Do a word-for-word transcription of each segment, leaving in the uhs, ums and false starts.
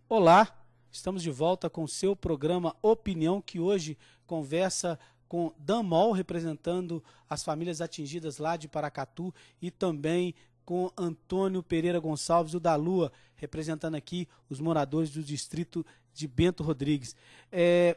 Olá, estamos de volta com o seu programa Opinião, que hoje conversa com Dan Moll, representando as famílias atingidas lá de Paracatu, e também com Antônio Pereira Gonçalves, o da Lua, representando aqui os moradores do distrito de Bento Rodrigues. É...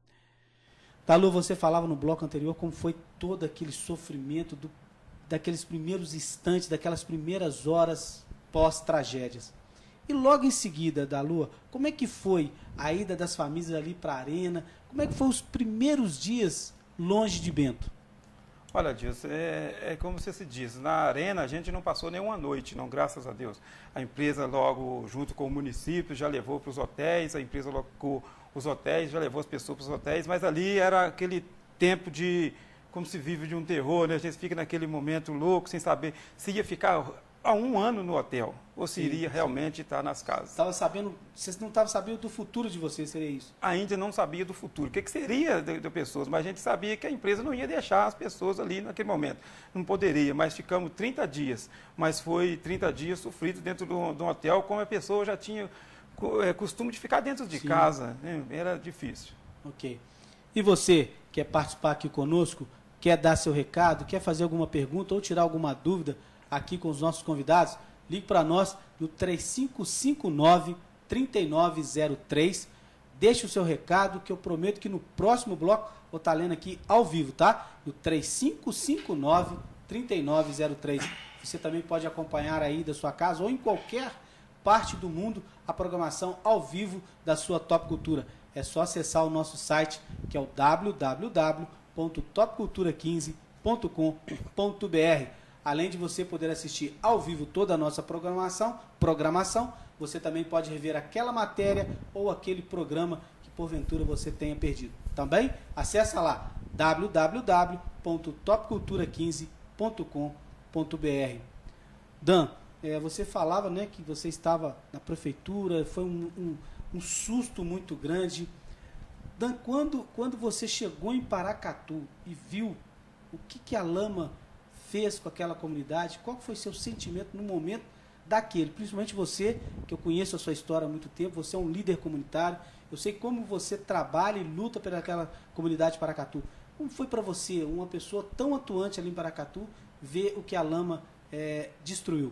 Da Lua, você falava no bloco anterior como foi todo aquele sofrimento do, daqueles primeiros instantes, daquelas primeiras horas pós-tragédias. E logo em seguida, da Lua, como é que foi a ida das famílias ali para a arena? Como é que foram os primeiros dias longe de Bento? Olha, Dilson, é, é como você se diz, na arena a gente não passou nenhuma noite, não, graças a Deus. A empresa logo, junto com o município, já levou para os hotéis, a empresa logo com os hotéis, já levou as pessoas para os hotéis, mas ali era aquele tempo de, como se vive de um terror, né? A gente fica naquele momento louco, sem saber se ia ficar há um ano no hotel, ou se sim, iria sim. realmente estar nas casas. Tava sabendo, vocês não estavam sabendo do futuro de vocês, seria isso? Ainda não sabia do futuro, o que, que seria de, de pessoas, mas a gente sabia que a empresa não ia deixar as pessoas ali naquele momento. Não poderia, mas ficamos trinta dias, mas foi trinta dias sofridos dentro de um, de um hotel, como a pessoa já tinha é, costume de ficar dentro de sim. casa, né? Era difícil. Ok. E você, quer participar aqui conosco, quer dar seu recado, quer fazer alguma pergunta ou tirar alguma dúvida aqui com os nossos convidados, ligue para nós no três cinco cinco nove, três nove zero três, deixe o seu recado, que eu prometo que no próximo bloco vou estar lendo aqui ao vivo, tá? No três cinco cinco nove, três nove zero três. Você também pode acompanhar aí da sua casa ou em qualquer parte do mundo a programação ao vivo da sua Top Cultura. É só acessar o nosso site, que é o w w w ponto top cultura quinze ponto com ponto b r. Além de você poder assistir ao vivo toda a nossa programação, programação, você também pode rever aquela matéria ou aquele programa que porventura você tenha perdido. Também acessa lá w w w ponto top cultura quinze ponto com ponto b r. Dan, é, você falava, né, que você estava na prefeitura, foi um, um, um susto muito grande. Dan, quando, quando você chegou em Paracatu e viu o que, que a lama fez com aquela comunidade, qual foi seu sentimento no momento daquele, principalmente você, que eu conheço a sua história há muito tempo, você é um líder comunitário, eu sei como você trabalha e luta pelaquela comunidade de Paracatu. Como foi para você, uma pessoa tão atuante ali em Paracatu, ver o que a lama é, destruiu?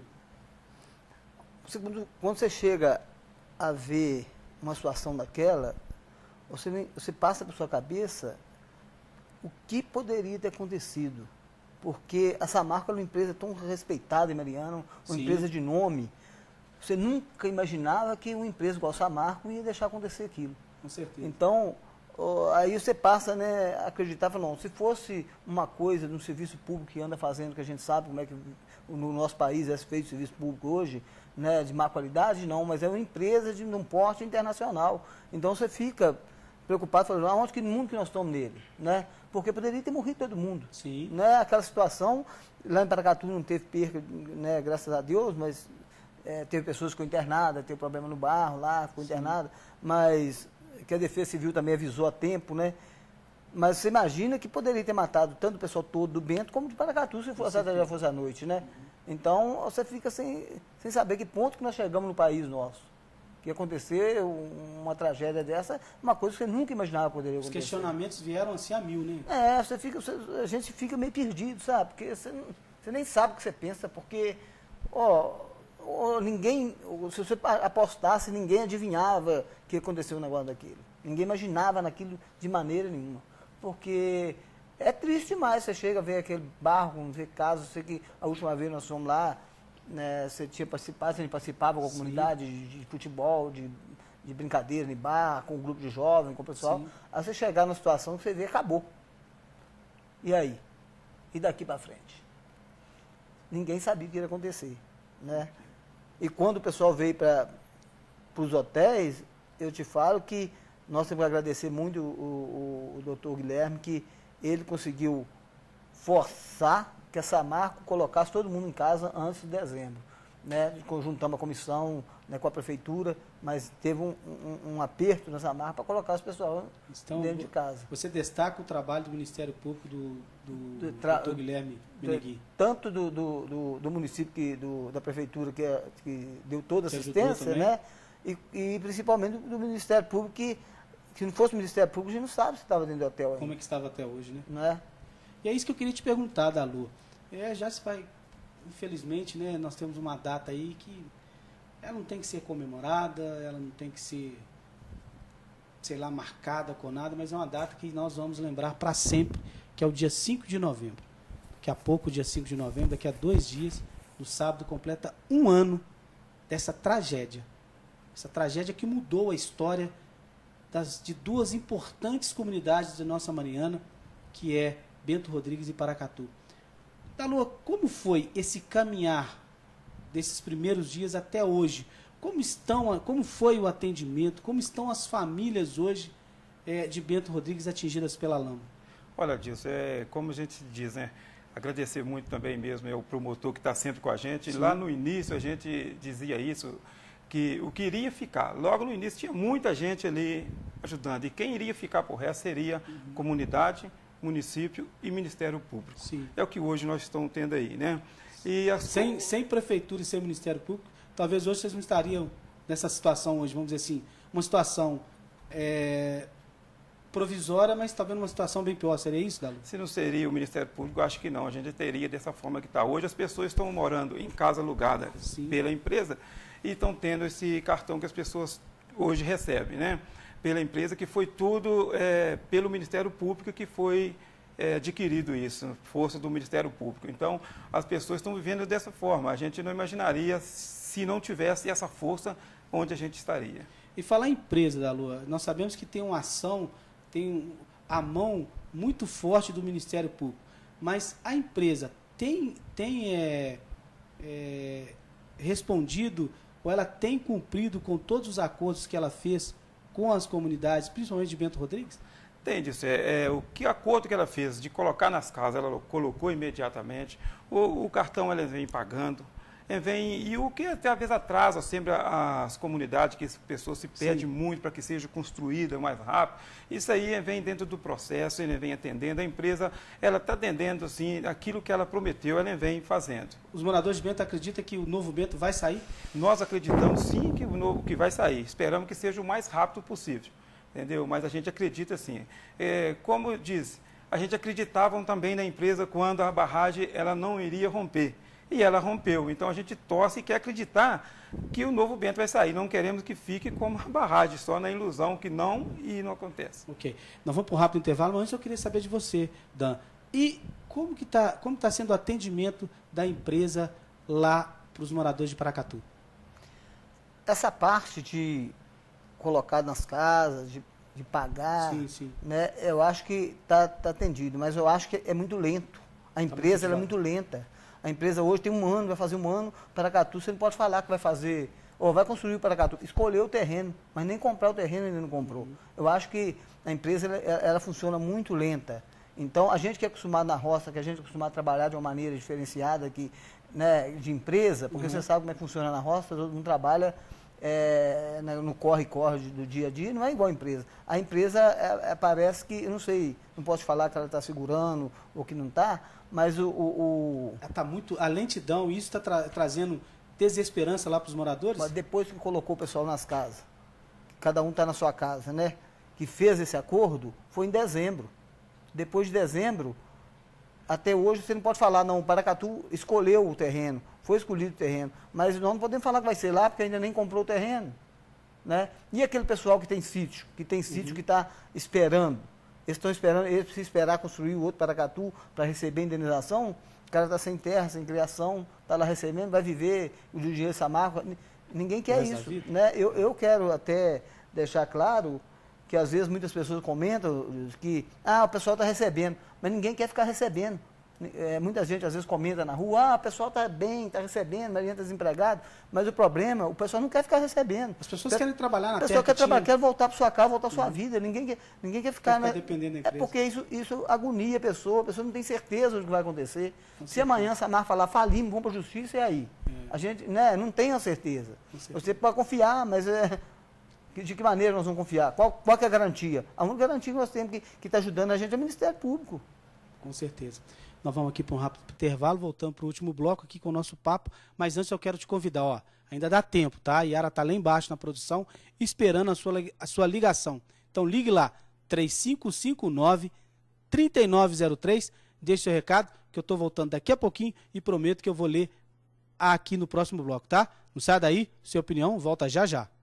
Quando, quando você chega a ver uma situação daquela, você, você passa por sua cabeça o que poderia ter acontecido. Porque a Samarco é uma empresa tão respeitada em Mariana, uma Sim. empresa de nome. Você nunca imaginava que uma empresa igual a Samarco ia deixar acontecer aquilo. Com certeza. Então, aí você passa, né, a acreditar, não, se fosse uma coisa de um serviço público que anda fazendo, que a gente sabe como é que no nosso país é feito serviço público hoje, né, de má qualidade, não, mas é uma empresa de um porte internacional. Então você fica preocupado, falando, aonde que no mundo que nós estamos nele, né? Porque poderia ter morrido todo mundo. Sim. Né? Aquela situação, lá em Paracatu não teve perca, né, graças a Deus, mas é, teve pessoas que ficou internadas, teve problema no barro lá, ficou internada, mas que a Defesa Civil também avisou a tempo, né? Mas você imagina que poderia ter matado tanto o pessoal todo do Bento como de Paracatu, se fosse, já fosse à noite, né? Uhum. Então, você fica sem, sem saber que ponto que nós chegamos no país nosso. Que acontecer uma tragédia dessa, uma coisa que você nunca imaginava poderia acontecer. Os questionamentos vieram assim a mil, né? É, você fica, você, a gente fica meio perdido, sabe? Porque você, você nem sabe o que você pensa, porque, ó, ó, ninguém, se você apostasse, ninguém adivinhava que aconteceu um negócio daquilo. Ninguém imaginava naquilo de maneira nenhuma. Porque é triste demais, você chega a ver aquele barco, ver casos, sei que a última vez nós fomos lá, né, você tinha participado, você participava com a Sim. comunidade de, de futebol, de, de brincadeira, de bar, com um grupo de jovens, com o pessoal. Sim. Aí você chegar numa situação que você vê, acabou. E aí? E daqui para frente? Ninguém sabia o que ia acontecer. Né? E quando o pessoal veio para os hotéis, eu te falo que nós temos que agradecer muito o, o, o doutor Guilherme, que ele conseguiu forçar que a Samarco colocasse todo mundo em casa antes de dezembro. Né? Juntamos a comissão, né, com a prefeitura, mas teve um, um, um aperto na Samarco para colocar as pessoas então, dentro de casa. Você destaca o trabalho do Ministério Público do, do, do doutor Guilherme Menegui? Tanto do, do, do, do município, que, do, da prefeitura, que, que deu toda a assistência, né? e, e principalmente do, do Ministério Público, que se não fosse o Ministério Público, a gente não sabe se estava dentro do hotel ainda. Como é que estava até hoje, né? Não é? E é isso que eu queria te perguntar, Dalu. É, já se vai, infelizmente, né, nós temos uma data aí que ela não tem que ser comemorada, ela não tem que ser, sei lá, marcada com nada, mas é uma data que nós vamos lembrar para sempre, que é o dia cinco de novembro. Daqui a pouco, dia cinco de novembro, daqui a dois dias, no sábado, completa um ano dessa tragédia. Essa tragédia que mudou a história das, de duas importantes comunidades da nossa Mariana, que é Bento Rodrigues e Paracatu. Dalu, como foi esse caminhar desses primeiros dias até hoje? Como estão, como foi o atendimento? Como estão as famílias hoje é, de Bento Rodrigues atingidas pela lama? Olha, Dilson, é, como a gente diz, né? Agradecer muito também mesmo é o promotor que está sempre com a gente. Sim. Lá no início a gente dizia isso, que o que iria ficar, logo no início tinha muita gente ali ajudando, e quem iria ficar por resto seria uhum. comunidade, município e Ministério Público. Sim. É o que hoje nós estamos tendo aí, né? E as... sem, sem prefeitura e sem Ministério Público, talvez hoje vocês não estariam nessa situação hoje, vamos dizer assim, uma situação é, provisória, mas talvez uma situação bem pior. Seria isso, Dalu? Se não seria o Ministério Público, eu acho que não. A gente teria dessa forma que está. Hoje as pessoas estão morando em casa alugada Sim. pela empresa e estão tendo esse cartão que as pessoas hoje recebem, né? Pela empresa, que foi tudo é, pelo Ministério Público que foi é, adquirido isso, força do Ministério Público. Então, as pessoas estão vivendo dessa forma. A gente não imaginaria se não tivesse essa força onde a gente estaria. E falar em empresa, Dalu, nós sabemos que tem uma ação, tem a mão muito forte do Ministério Público, mas a empresa tem, tem é, é, respondido, ou ela tem cumprido com todos os acordos que ela fez com as comunidades, principalmente de Bento Rodrigues? Tem disso. É, é, o que acordo que ela fez de colocar nas casas, ela colocou imediatamente. O, o cartão ela vem pagando. Vem, e o que até às vezes atrasa sempre as comunidades, que as pessoas se pedem muito para que seja construída mais rápido. Isso aí vem dentro do processo, ele vem atendendo. A empresa ela está atendendo assim, aquilo que ela prometeu, ela vem fazendo. Os moradores de Bento acreditam que o novo Bento vai sair? Nós acreditamos sim que o novo que vai sair. Esperamos que seja o mais rápido possível, entendeu? Mas a gente acredita sim. É, como diz, a gente acreditava também na empresa quando a barragem ela não iria romper. E ela rompeu. Então a gente torce e quer acreditar que o novo Bento vai sair. Não queremos que fique como uma barragem, só na ilusão que não e não acontece. Ok. Nós vamos para um rápido intervalo, mas antes eu queria saber de você, Dan. E como que está como tá sendo o atendimento da empresa lá para os moradores de Paracatu? Essa parte de colocar nas casas, de, de pagar, sim, sim. Né, eu acho que está tá atendido, mas eu acho que é muito lento. A empresa tá ela é muito lenta. A empresa hoje tem um ano, vai fazer um ano, Paracatu, você não pode falar que vai fazer, ou vai construir o Paracatu, escolheu o terreno, mas nem comprar o terreno ele não comprou. Uhum. Eu acho que a empresa ela, ela funciona muito lenta. Então, a gente que é acostumado na roça, que a gente é acostumado a trabalhar de uma maneira diferenciada, que, né, de empresa, porque uhum. você sabe como é que funciona na roça, todo mundo trabalha é, no corre-corre do dia a dia, não é igual a empresa. A empresa é, é, parece que, eu não sei, não posso falar que ela está segurando ou que não está, mas o... o, o... Tá muito, a lentidão, isso está tra trazendo desesperança lá para os moradores? Mas depois que colocou o pessoal nas casas, cada um está na sua casa, né? Que fez esse acordo, foi em dezembro. Depois de dezembro, até hoje, você não pode falar, não, o Paracatu escolheu o terreno, foi escolhido o terreno, mas nós não podemos falar que vai ser lá, porque ainda nem comprou o terreno, né? E aquele pessoal que tem sítio, que tem sítio uhum. que está esperando, eles estão esperando, eles precisam esperar construir o outro Paracatu para receber a indenização, o cara está sem terra, sem criação, está lá recebendo, vai viver o dinheiro dessa marca. Ninguém quer isso, né? Eu, eu quero até deixar claro que às vezes muitas pessoas comentam que ah, o pessoal está recebendo, mas ninguém quer ficar recebendo. É, muita gente às vezes comenta na rua, ah, o pessoal está bem, está recebendo, mas está desempregado, mas o problema, o pessoal não quer ficar recebendo. As pessoas querem trabalhar na terra. O pessoal quer trabalhar, tinha... quer voltar para sua casa, voltar para sua uhum. vida, ninguém quer, ninguém quer ficar... Quer ficar né? dependendo da empresa. É porque isso, isso agonia a pessoa, a pessoa não tem certeza do que vai acontecer. Com Se certeza. amanhã a Samar falar, falimos, vamos para a justiça, e aí? É. A gente né, não tem a certeza. Você pode confiar, mas é... de que maneira nós vamos confiar? Qual, qual que é a garantia? A única garantia que nós temos que está ajudando a gente é o Ministério Público. Com certeza. Nós vamos aqui para um rápido intervalo, voltando para o último bloco aqui com o nosso papo, mas antes eu quero te convidar, ó, Ainda dá tempo, tá? A Yara tá lá embaixo na produção, esperando a sua, a sua ligação. Então ligue lá, três cinco cinco nove, três nove zero três, deixe seu recado, que eu tô voltando daqui a pouquinho e prometo que eu vou ler aqui no próximo bloco, tá? Não sai daí, sua opinião, volta já já.